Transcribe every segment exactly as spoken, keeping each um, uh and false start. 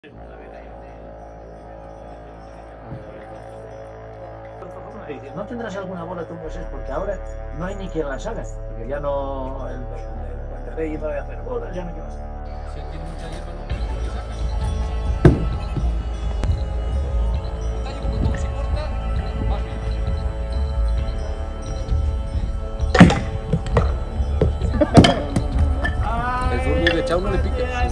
¿No tendrás alguna bola tú Moisés? Porque ahora no hay ni quien las haga, porque ya no el, el, el Monterrey no debe hacer bolas, ya no hay quien las haga. Si tiene mucha hierba, no se saca. Detalle porque cuando se corta, más bien. El zurdo de Chau no le pica.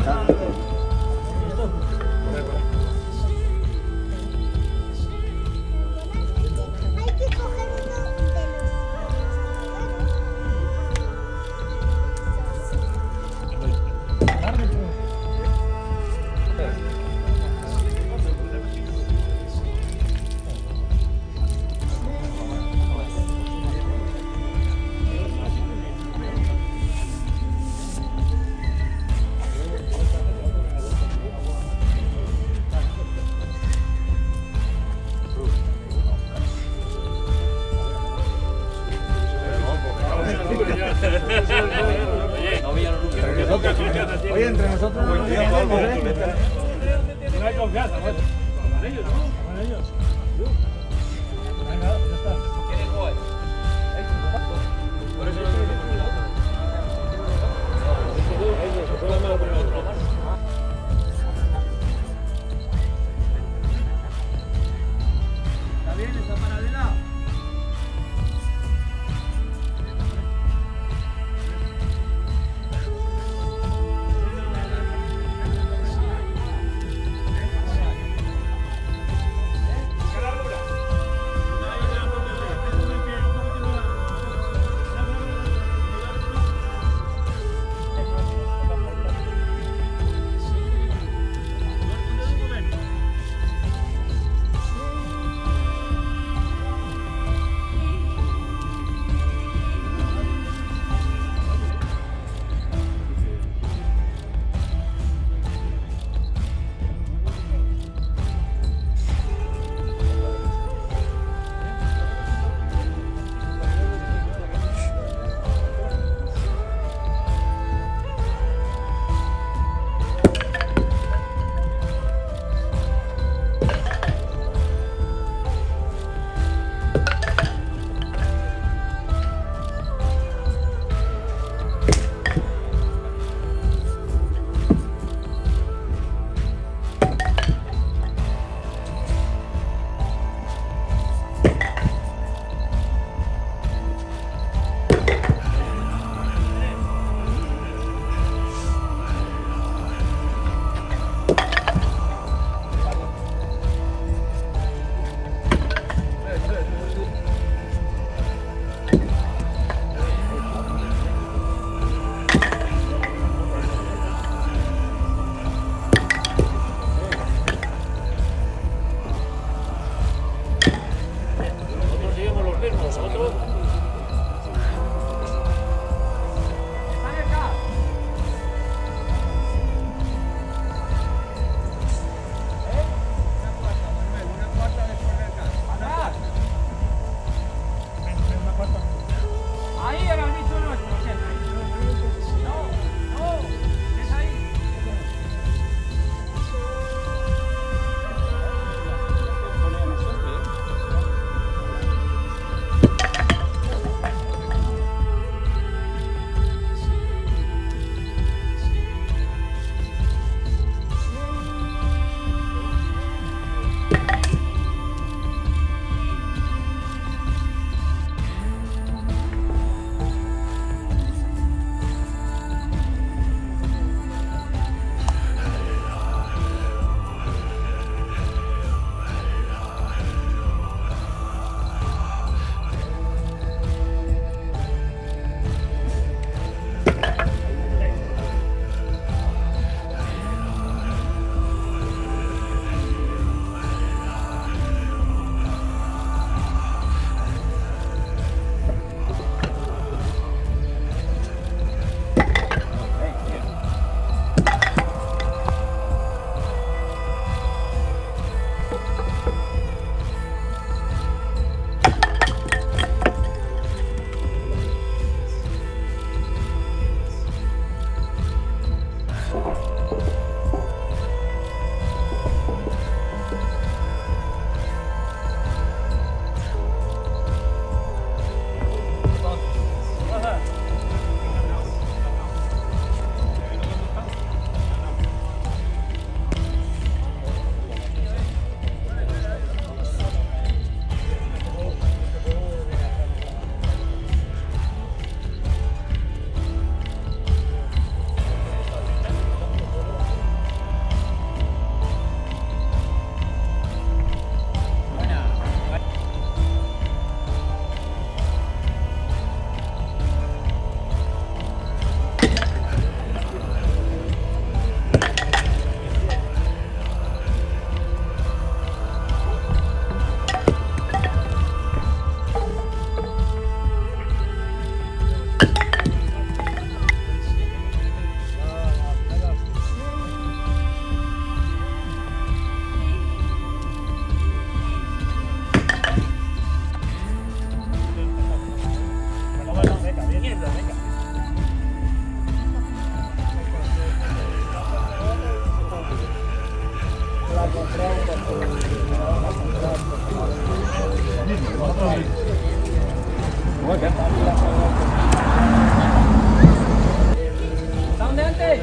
Oye, entre nosotros no nos entendemos, ¿eh? No hay confianza, bueno. Con ellos, ¿no? Con ellos. Venga, ya está. ¿Quién juega? Por eso no ¿está bien esta paralela? ¡Qué largura! ¿Dónde antes?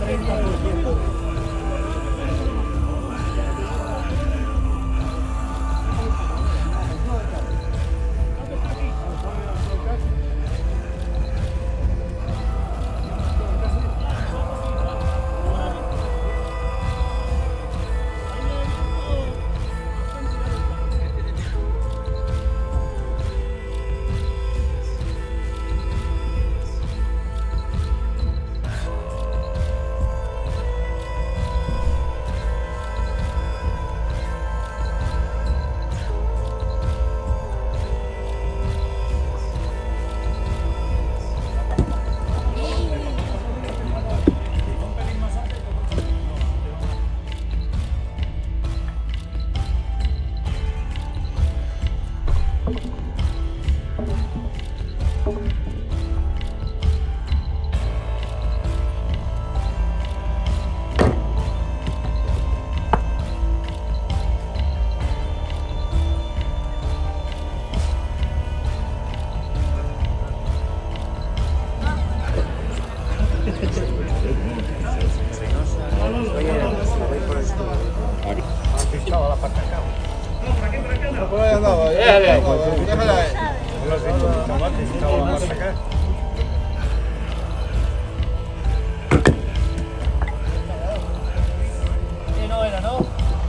No era, ¿no?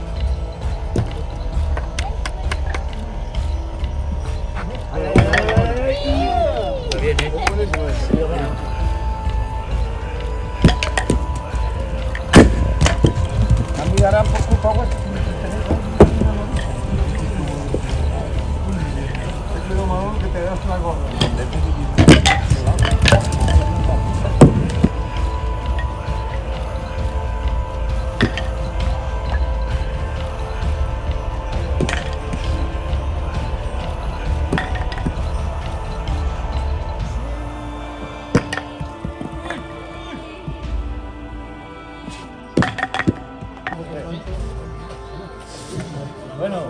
Cambiarán poco a poco. Que te das una gorra. Bueno.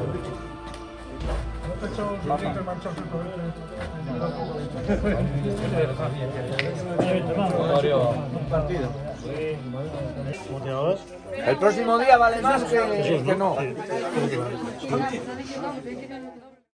El próximo día vale más que, que no.